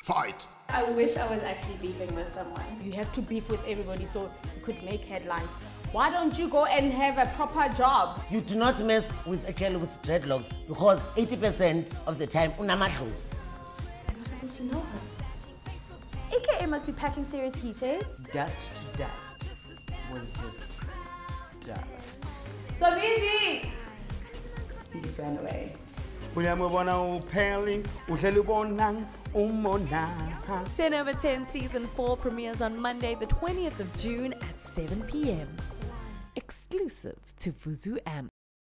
Fight! I wish I was actually beefing with someone. You have to beef with everybody so you could make headlines. Why don't you go and have a proper job? You do not mess with a girl with dreadlocks because 80% of the time, unamatros. Don't you know her? AKA must be packing serious heat, eh? Dust to dust was just dust. So busy! He just ran away. 10/10 Season 4 premieres on Monday, the 20th of June at 7 p.m. Exclusive to Vuzu Amp.